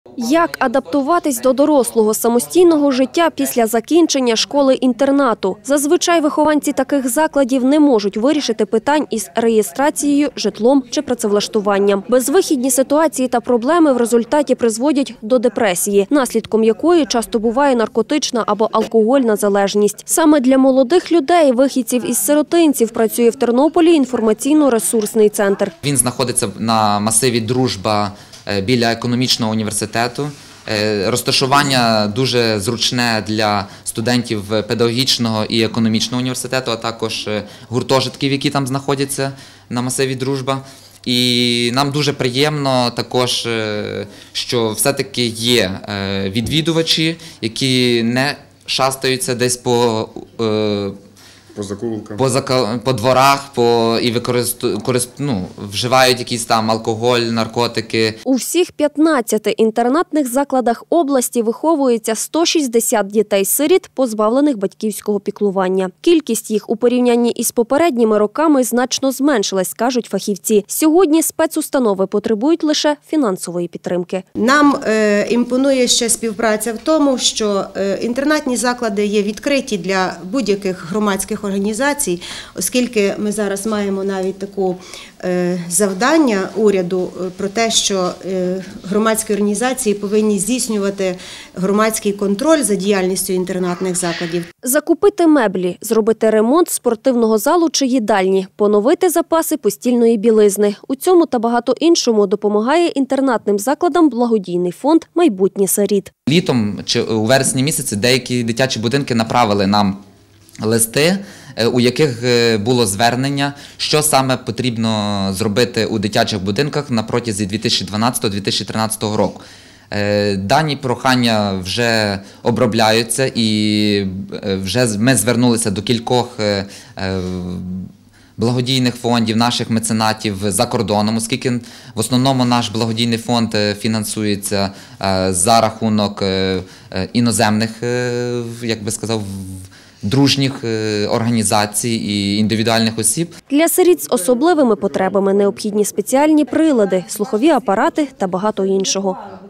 Як адаптуватись до дорослого самостійного життя після закінчення школи-інтернату? Зазвичай вихованці таких закладів не можуть вирішити питань із реєстрацією, житлом чи працевлаштуванням. Безвихідні ситуації та проблеми в результаті призводять до депресії, наслідком якої часто буває наркотична або алкогольна залежність. Саме для молодих людей, вихідців із сиротинців, працює в Тернополі інформаційно-ресурсний центр. Він знаходиться на масиві «Дружба» біля економічного університету. Розташування дуже зручне для студентів педагогічного і економічного університету, а також гуртожитків, які там знаходяться на масиві «Дружба». І нам дуже приємно також, що все-таки є відвідувачі, які не шастаються десь по закулкам, по дворах, і вживають якісь там алкоголь, наркотики. У всіх 15 інтернатних закладах області виховується 160 дітей-сиріт, позбавлених батьківського піклування. Кількість їх у порівнянні із попередніми роками значно зменшилась, кажуть фахівці. Сьогодні спецустанови потребують лише фінансової підтримки. Нам імпонує ще співпраця в тому, що інтернатні заклади є відкриті для будь-яких громадських організацій, оскільки ми зараз маємо навіть таку завдання уряду про те, що громадські організації повинні здійснювати громадський контроль за діяльністю інтернатних закладів. Закупити меблі, зробити ремонт спортивного залу чи їдальні, поновити запаси постільної білизни. У цьому та багато іншому допомагає інтернатним закладам благодійний фонд «Майбутнє сиріт». Літом чи у вересні місяці деякі дитячі будинки направили нам листи, у яких було звернення, що саме потрібно зробити у дитячих будинках на протязі 2012-2013 року. Дані прохання вже обробляються і вже ми звернулися до кількох благодійних фондів, наших меценатів за кордоном, оскільки в основному наш благодійний фонд фінансується за рахунок іноземних, як би сказав, дружніх організацій і індивідуальних осіб. Для сиріт з особливими потребами необхідні спеціальні прилади, слухові апарати та багато іншого.